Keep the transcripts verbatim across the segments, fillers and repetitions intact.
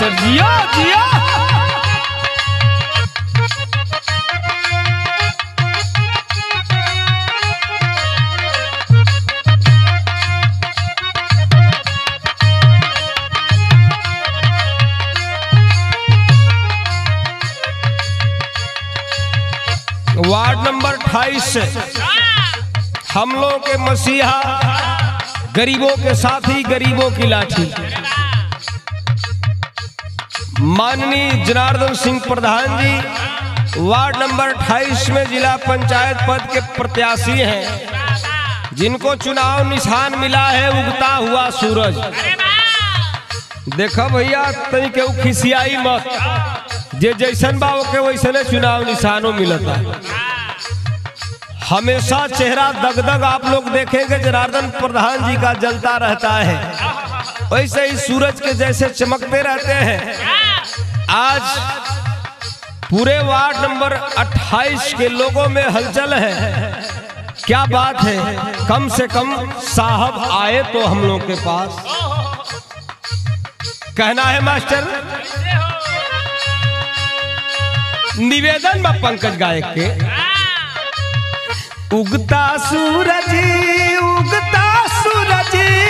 Master, जिया जिया। Ward number अट्ठाईस से हम लोग के मसीहा, गरीबों के साथी, गरीबों की लाठी, माननीय जनार्दन सिंह प्रधान जी वार्ड नंबर अट्ठाईस में जिला पंचायत पद के प्रत्याशी हैं, जिनको चुनाव निशान मिला है उगता हुआ सूरज। देखो भैया, तनी के खिसियाई मत, जे जैसन बा के वैसने चुनाव निशानों मिलता है। हमेशा चेहरा दगदग आप लोग देखेंगे जनार्दन प्रधान जी का जलता रहता है, वैसे ही सूरज के जैसे चमकते रहते हैं। आज पूरे वार्ड नंबर अट्ठाईस के लोगों में हलचल है। क्या बात है, कम से कम साहब आए तो हम लोग के पास। कहना है मास्टर, निवेदन में पंकज गायक के, उगता सूरज उगता सूरज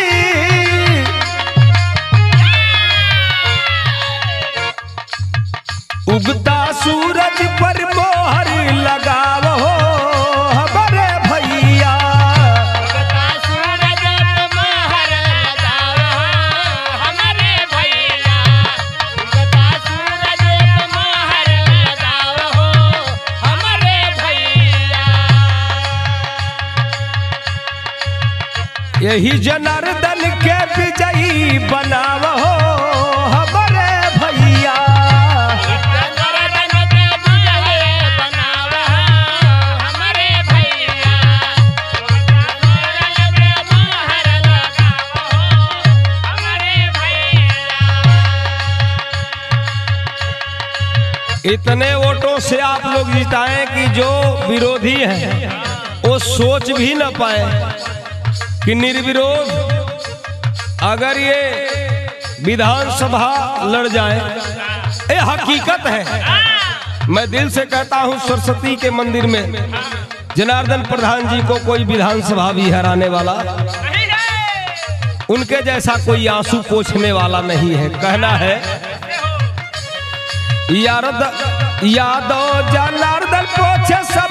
उगता सूरज पर मोहर लगाओ हमारे भैया। उगता सूरज पर मोहर लगाओ हमारे भैया। उगता सूरज पर मोहर लगाओ हमारे भैया। यही जनार्दन के विजयी बनाओ हमारे भैया। इतने वोटों से आप लोग जिताएं कि जो विरोधी हैं वो सोच भी न पाए कि निर्विरोध अगर ये विधानसभा लड़ जाए। ये हकीकत है। मैं दिल से कहता हूं, सरस्वती के मंदिर में जनार्दन प्रधान जी को कोई विधानसभा भी हराने वाला, उनके जैसा कोई आंसू पोंछने वाला नहीं है। कहना है, याद यादो जनार्दन पोछे सब,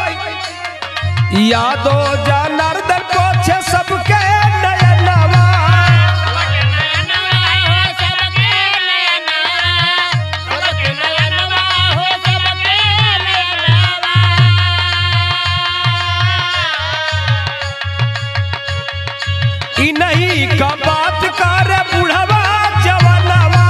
यादो जनार्दन पोछे सबके नयनवा। ई नहीं का बात कर बुढ़वा जवानवा।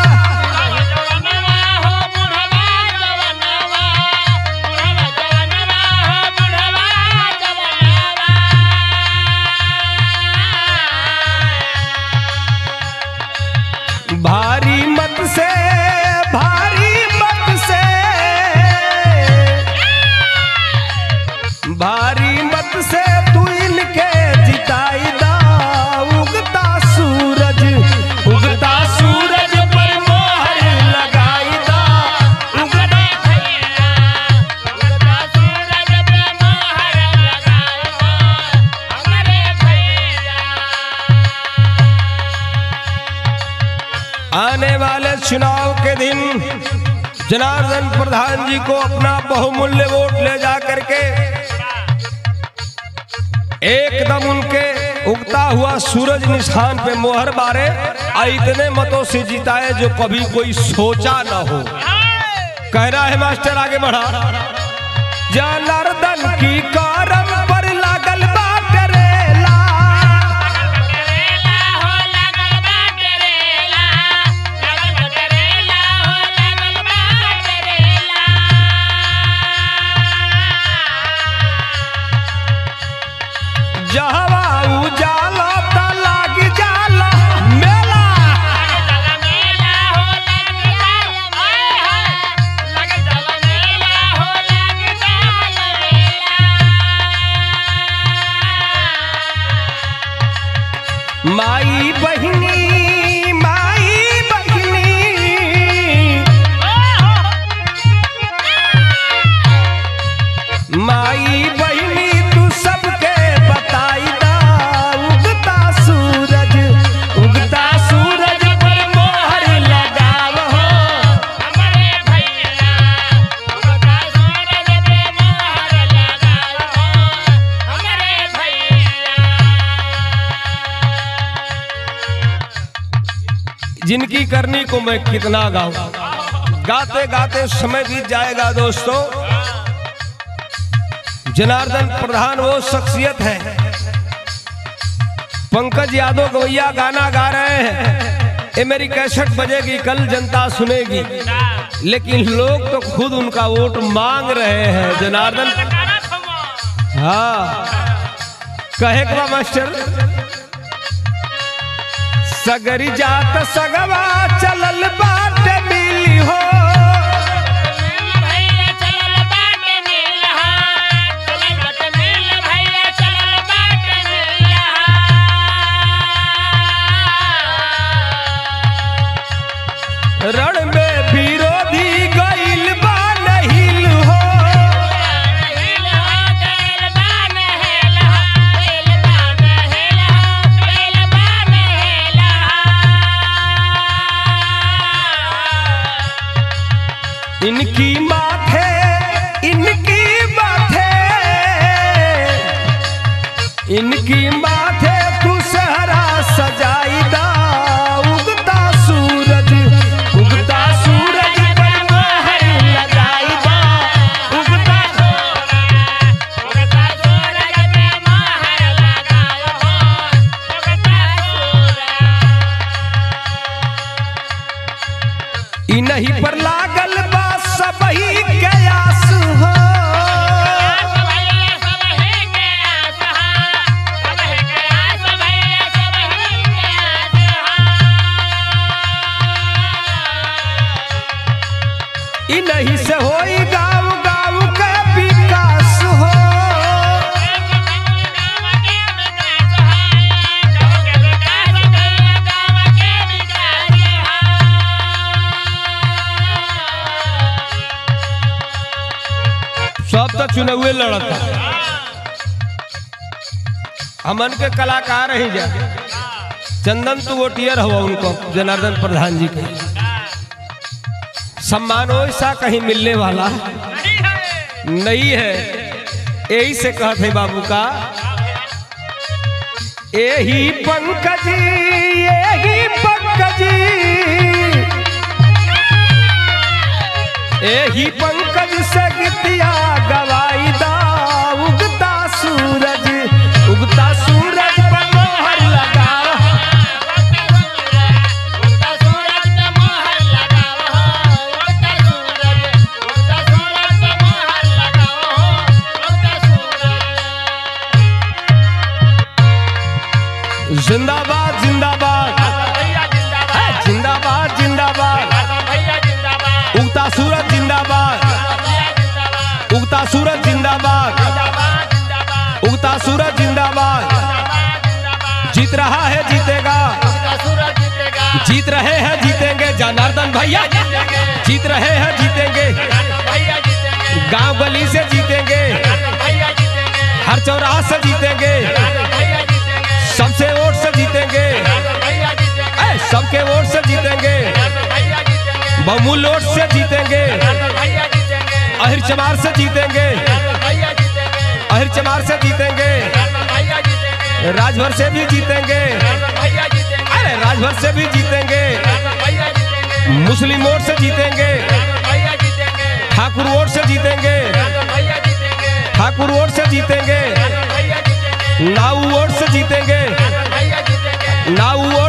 भारी मत से भारी मत से भारी मत से तू इनके जिताई दा। उगता सूरज उगता सूरज पर मोहर लगाई दा। उगता भैया उगता सूरज पर मोहर लगाओ हमारे भैया। आने वाले चुनाव के दिन जनार्दन प्रधान जी को अपना बहुमूल्य वोट ले जा करके एकदम उनके उगता हुआ सूरज निशान पे मोहर मारे, और इतने मतों से जिताए जो कभी कोई सोचा न हो। कह रहा है मास्टर, आगे बढ़ा। जनार्दन की करम पर लागल बाटे रेला। जहवा उजाला ता लाग जाला मेला। माई बहिनी माई बहिनी जिनकी करनी को मैं कितना गाऊं। गाते गाते समय बीत जाएगा दोस्तों। जनार्दन प्रधान वो शख्सियत है, पंकज यादव गवैया गाना गा रहे हैं, ये मेरी कैसेट बजेगी, कल जनता सुनेगी, लेकिन लोग तो खुद उनका वोट मांग रहे हैं। जनार्दन हाँ कहे का मास्टर, सगरी जात सगवा चलल बाट मिली हो, रण में विरोधी गइल बा नहिल हो, इनकी माथे इनकी माथे इनकी माथे तू सहरा सजाई दा, उगता सूरज उगता सूरज पर मोहर लगाई दा, उगता उगता सूरज पे मोहर लगायो हो, उगता सूरज इन्हीं पर लागल बा सबही के आस हो, इन्हीं से होई गाँव गाँव का विकास हो, सब तो चुने हुए लड़ता, हमन के कलाकार ही जा। चंदन तू वोटियर हुआ उनको, जनार्दन प्रधान जी के सम्मान ऐसा कहीं मिलने वाला नहीं है। यही से कहते हैं बाबू का, यही पंकज यही पंकज यही पंकज से गीतिया गवाई दा, उगता सूरज उगता सूरज पर मोहर लगाओ, उगता सूरज पे मोहर लगाओ, उगता सूरज उगता सूरज पे मोहर लगाओ, उगता सूरज। जिंदाबाद जिंदाबाद जिंदाबाद जिंदाबाद, उगता सूरज जिंदाबाद, उगता सूरज जिंदाबाद, उगता सूरज जिंदाबाद। जीत रहा है जीतेगा, जीत रहे हैं जीतेंगे, जनार्दन भैया जीत रहे हैं जीतेंगे, गांव गली से जीतेंगे, हर चौराहा से जीतेंगे, सबसे वोट से जीतेंगे, सबके वोट से जीतेंगे, बहुमूल्य वोट से जीतेंगे, अहिर चमार से जीतेंगे, अहिर चमार से जीतेंगे, राजभर से भी जीतेंगे, अरे राजभर से भी जीतेंगे, मुस्लिम वोट से जीतेंगे, ठाकुर वोट से जीतेंगे, ठाकुर वोट से जीतेंगे, नाऊ वोट से जीतेंगे, नाऊ